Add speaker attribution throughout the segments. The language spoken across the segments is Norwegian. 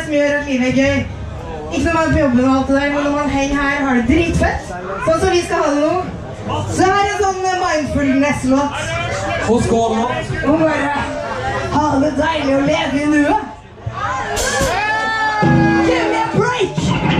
Speaker 1: som gjør at livet er gøy. Ikke når man er på jobben og alt det der, men når man henger her, har det dritfett. Sånn som vi skal ha det nå. Så her er en sånn mindfulness-låt.
Speaker 2: Og skål nå.
Speaker 1: Og bare ha det deilig å leve i nuet. Give me a break!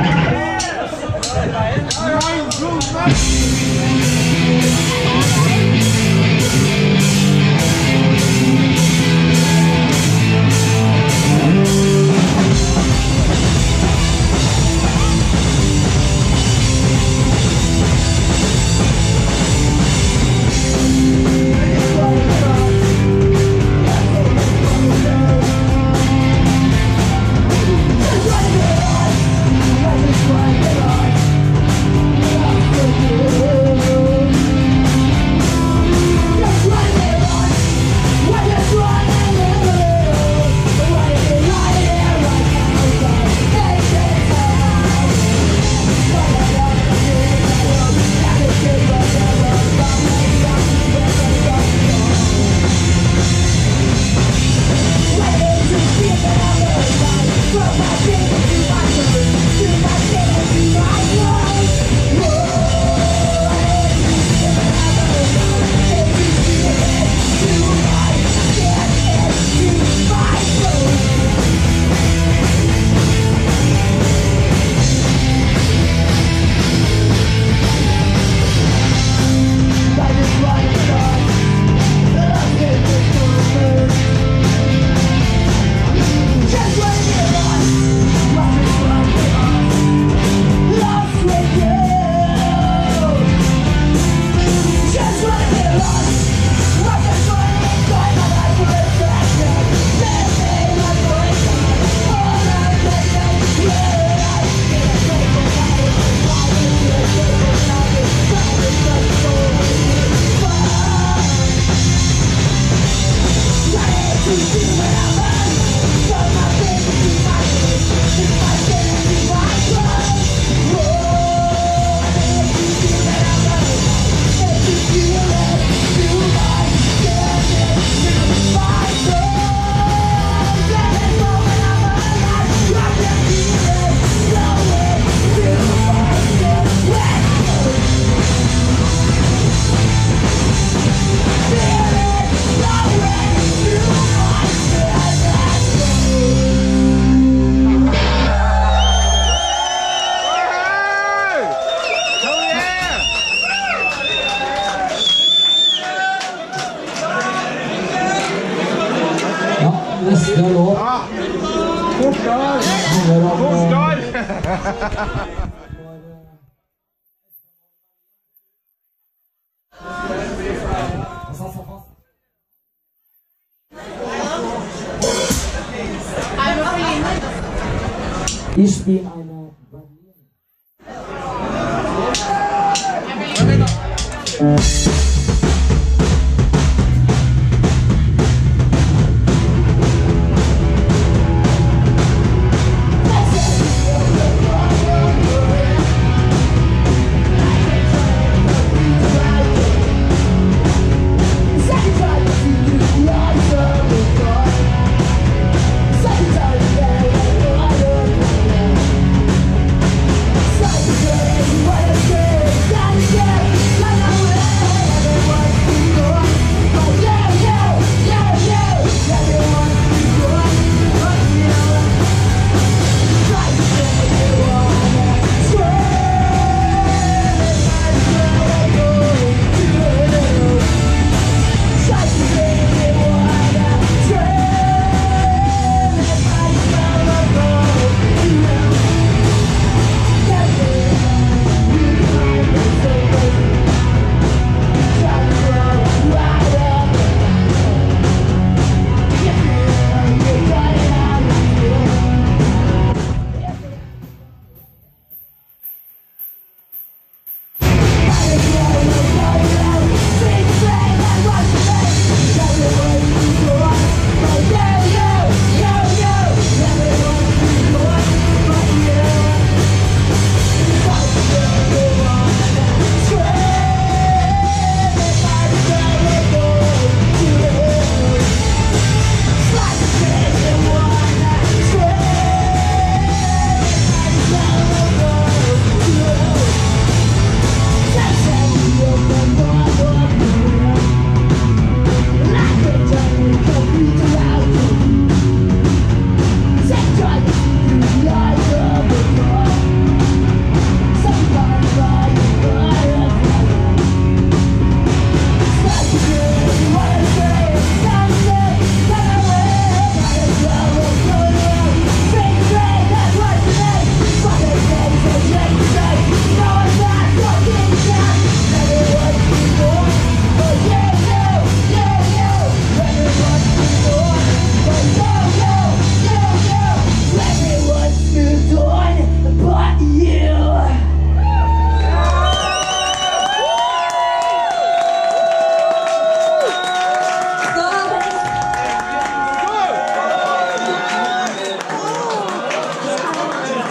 Speaker 2: Ich bin eine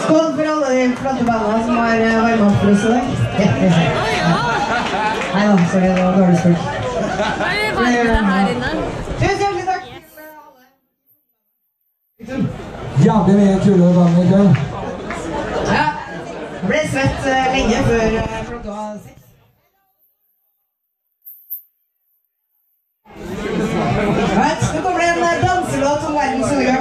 Speaker 1: Skål for alle de flotte bandene som har varmet opp for oss i dag. Neida, sorry, det var dårlig spurt.
Speaker 3: Hva er det her inne?
Speaker 1: Tusen hjertelig takk til alle.
Speaker 2: Jævlig mye kulere band i kveld.
Speaker 1: Ja, jeg ble svett lenge før klokka var 6. Right, nå kommer det en danselåt om verdens ord.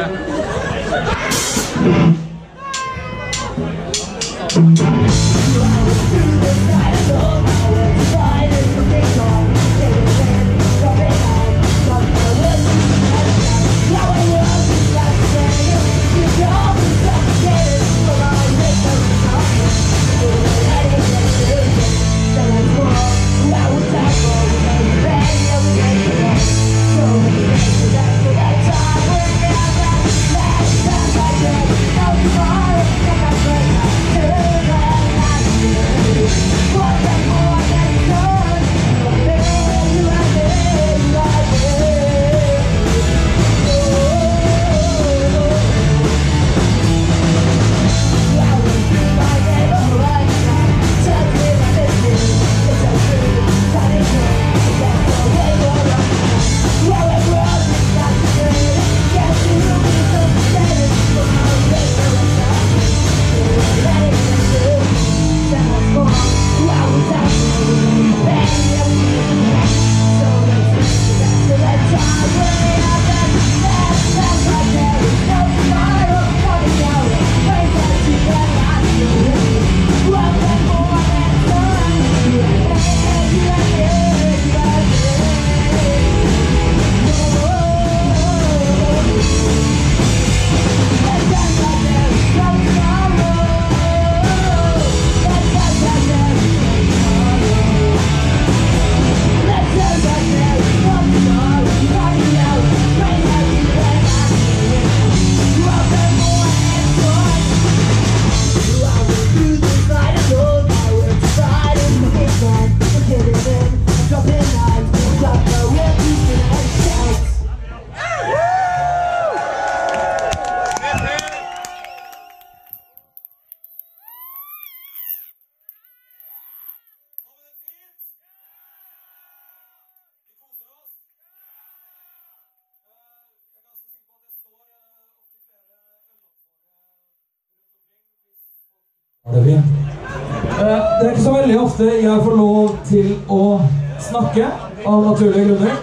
Speaker 2: Det er fint. Det er ikke så veldig ofte jeg får lov til å snakke av naturlige grunner.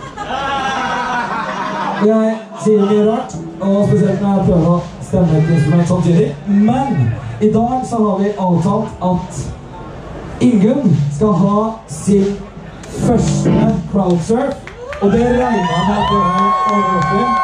Speaker 2: Jeg sier mye rart, og spesielt når jeg prøver å stemme et instrument samtidig. Men i dag så har vi avtalt at Ingunn skal ha sin første crowdsurf, og det regner jeg med at dere er overraskende.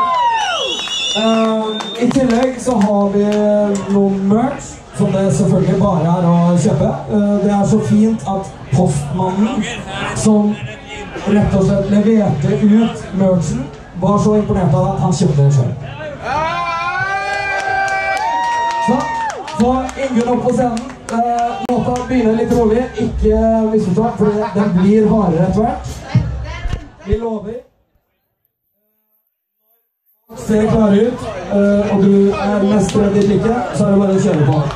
Speaker 2: I tillegg så har vi noen merch, som det selvfølgelig bare er å kjøpe. Det er så fint at postmannen som rett og slett leverte ut merchen, var så imponert av at han kjøpte det selv. Så, få Ingunn opp på scenen. Låta begynner litt rolig, ikke misforstått, for den blir hardere etter hvert. Vi lover. Ser klare ut, og du er mest redd i blikket, så er det bare å kjøre på.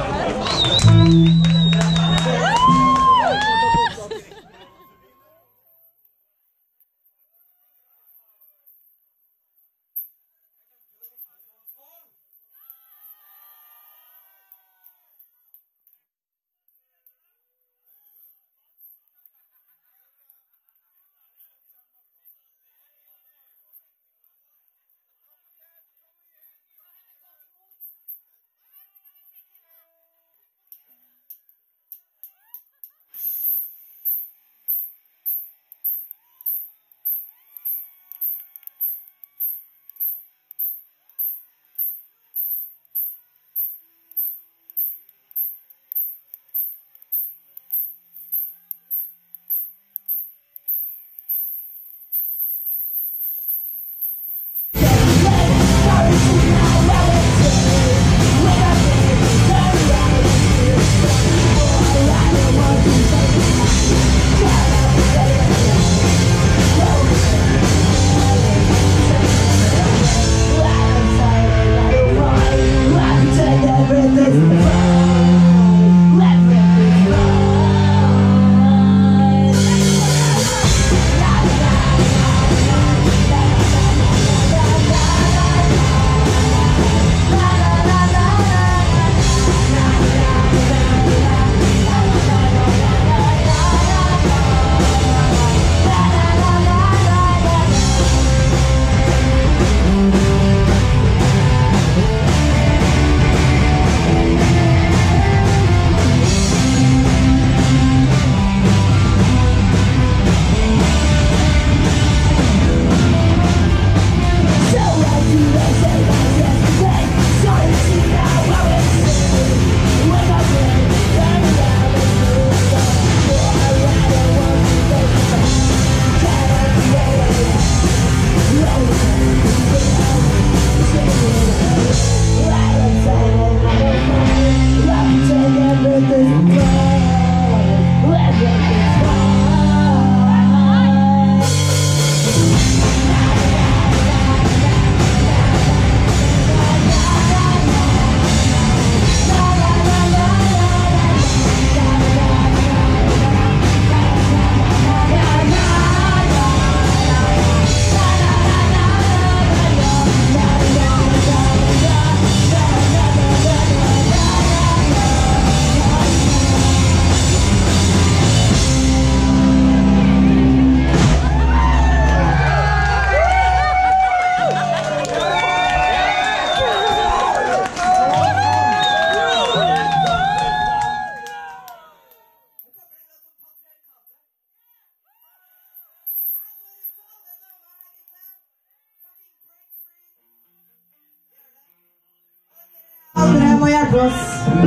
Speaker 1: hjelpe oss.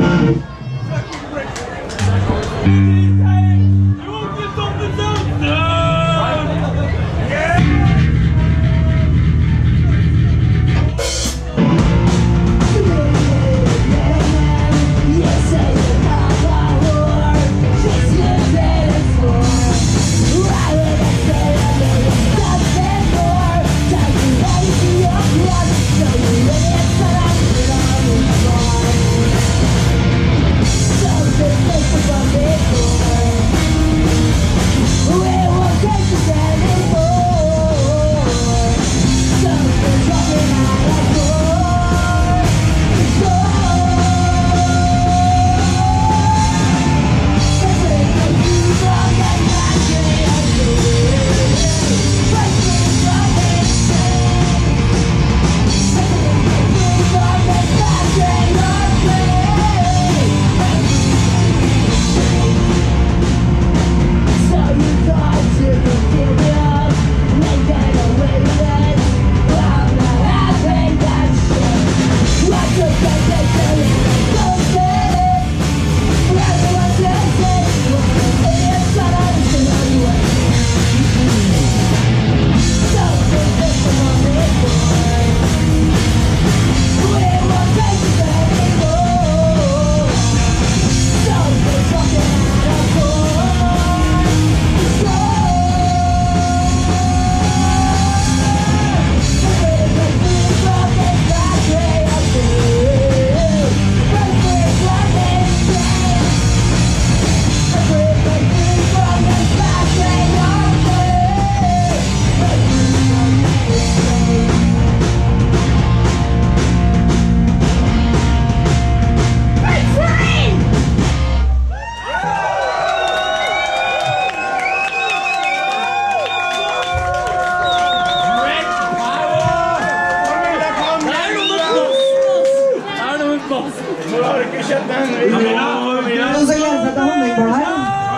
Speaker 1: Noen som gleder seg til honningbarn her?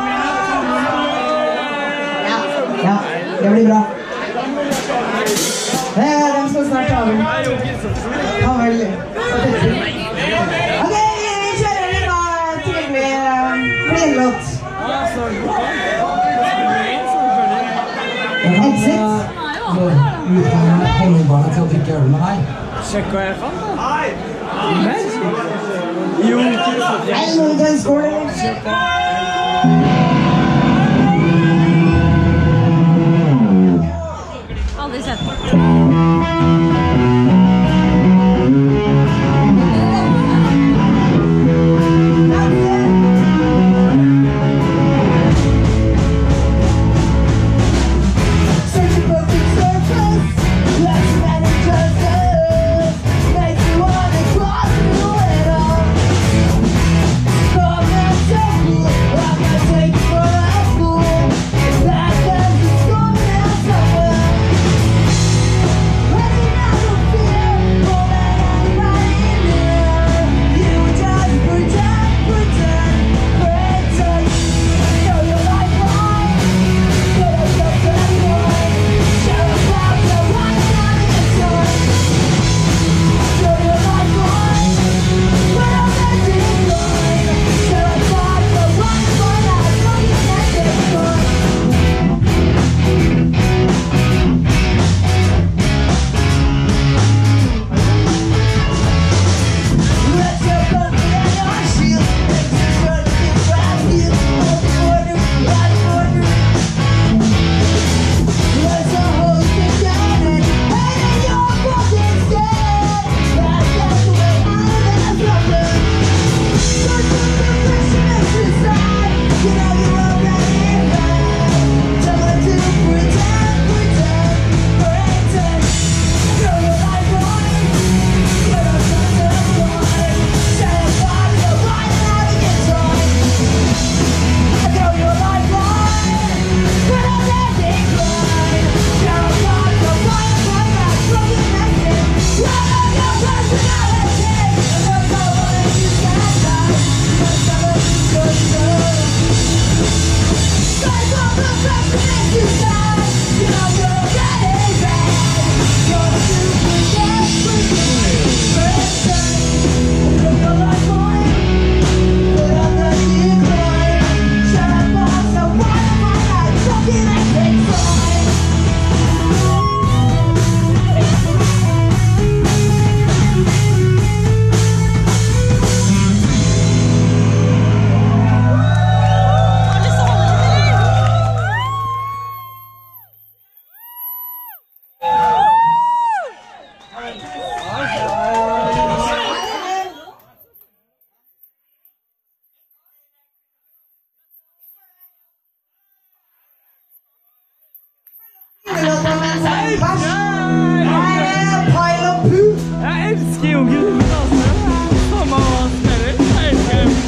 Speaker 1: Ja, det blir bra. De skal snart ta vel. Ok, vi kjører en trivelig klinlåt. Exit.
Speaker 2: Utfordrer honningbarnet til å drikke øl med deg.
Speaker 4: Sjekk hva jeg fant, da. Jo,
Speaker 1: Er det noen til en skål, eller?
Speaker 3: Aldri sett på.
Speaker 1: Yeah. Clash. Her er Pile of Poo.
Speaker 4: Jeg elsker jo grunnen, altså. Samme hva spiller. Jeg elsker det.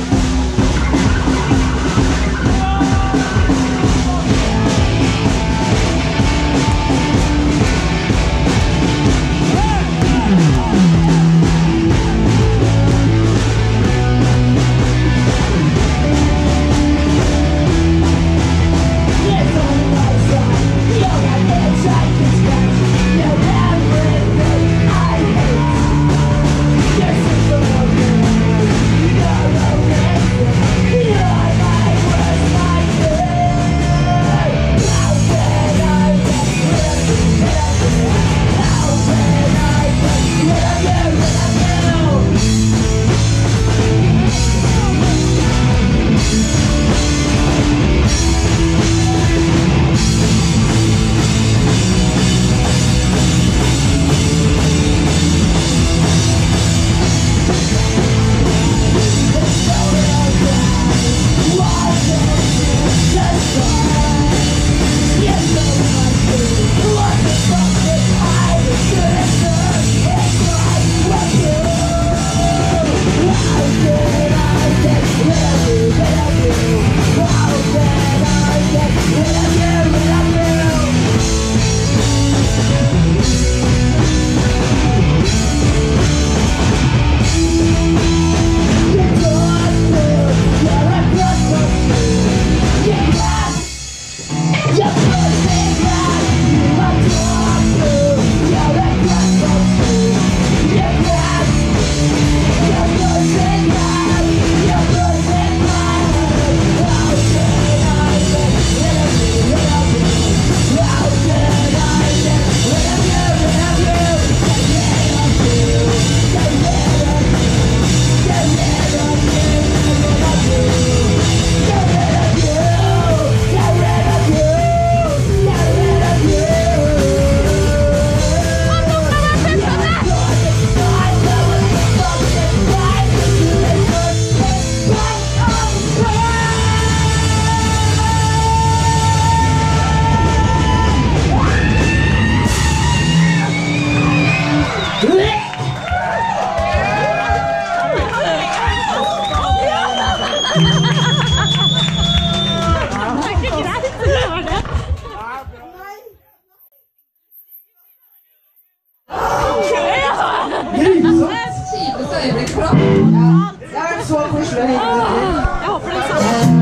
Speaker 1: Så koselig å henge med dere.
Speaker 3: Jeg håper det er sånn.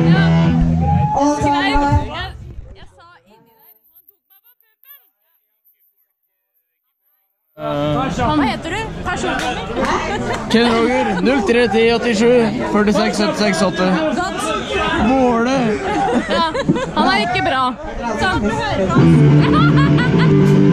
Speaker 1: Alle sammen.
Speaker 3: Jeg sa inni der, han tok meg på puppen. Hva heter du? Personnummer?
Speaker 4: Ken Roger, 031087 46 76 8. Måle!
Speaker 3: Ja, han er ikke bra. Sånn.